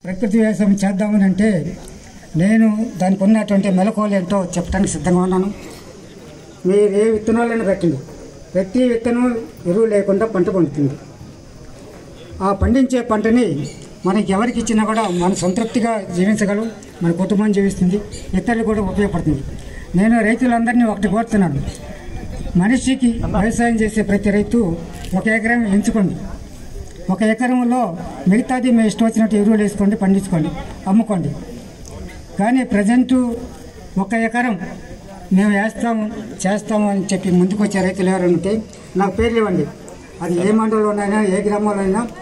ప్రకృతి వ్యవసాయం చేద్దామని అంటే నేను దానికి ఉన్నటువంటి మెలకువలు ఏంటో చెప్పడానికి సిద్ధంగా ఉన్నాను. మీరు ఏ విత్తనాలను పెట్టండి, ప్రతి విత్తనం ఎరువు లేకుండా పంట పండుతుంది. ఆ పండించే పంటని మనకి ఎవరికి ఇచ్చినా కూడా మన సంతృప్తిగా జీవించగలం, మన కుటుంబం జీవిస్తుంది, ఇతరులు కూడా ఉపయోగపడుతుంది. నేను రైతులందరినీ ఒకటి కోరుతున్నాను, మనిషికి వ్యవసాయం చేసే ప్రతి రైతు 1 ఎకరం ఎంచుకోండి. 1 ఎకరంలో మిగతాది మేము ఇష్టం వచ్చినట్టు ఎరువులు వేసుకోండి, పండించుకోండి, అమ్ముకోండి. కానీ ప్రజెంటు 1 ఎకరం మేము చేస్తాము అని చెప్పి ముందుకు వచ్చే రైతులు ఎవరు ఉంటే నాకు పేర్లు ఇవ్వండి. అది ఏ మండలంలోనైనా ఏ గ్రామంలో అయినా